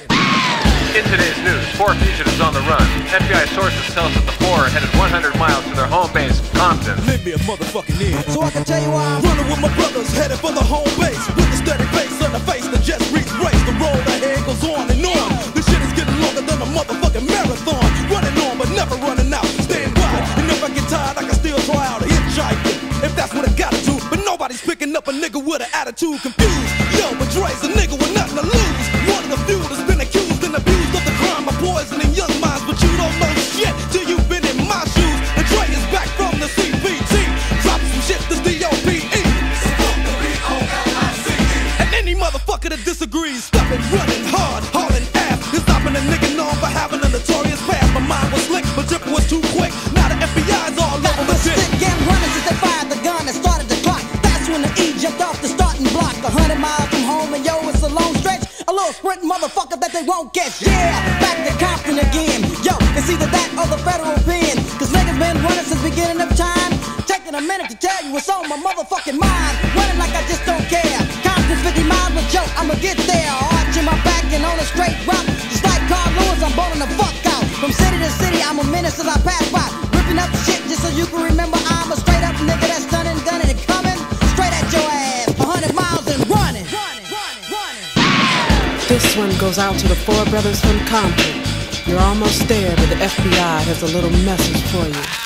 In today's news, 4 fugitives on the run. FBI sources tell us that the 4 are headed 100 miles to their home base, Compton. Lend me a motherfucking ear, so I can tell you why I'm running with my brothers, headed for the home base. With a steady face on the face that just reached race. The road ahead goes on and on. This shit is getting longer than a motherfucking marathon. Running on but never running out. Staying wide, and if I get tired, I can still try out a hitchhiking. If that's what I gotta do, but nobody's picking up a nigga with an attitude. Confused, yo, but Dre's a nigga with nothing to lose. One of the few that's been accused and abused of the crime of poisoning young minds, but you don't know shit till you've been in my shoes. And Dre is back from the CPT, drop some shit that's D.O.P.E. And any motherfucker that disagrees, stop it running hard, hauling ass. You're stopping a nigga known for having a notorious past. My mind was slick, but drip was too quick. Now the FBI's all over the shit. Stick and running since they fired the gun and started the clock. That's when the E jumped off the starting block. 100 miles from home and yo, it's a long stretch. A little sprint motherfucker that they won't catch. Yeah, back to Compton again. Yo, it's either that or the federal pen. Cause niggas been running since beginning of time. Taking a minute to tell you what's on my motherfucking mind. Running like I just don't care. Compton's 50 miles, but yo, I'ma get there. Arching my back and on a straight route. Just like Carl Lewis, I'm bowling the fuck out. From city to city, I'm a menace as I pass by. Ripping up shit just so you can remember I'm a straight up nigga that's stunning, gunning and coming straight at your ass. 100 miles and running. This one goes out to the 4 brothers from Compton. You're almost there, but the FBI has a little message for you.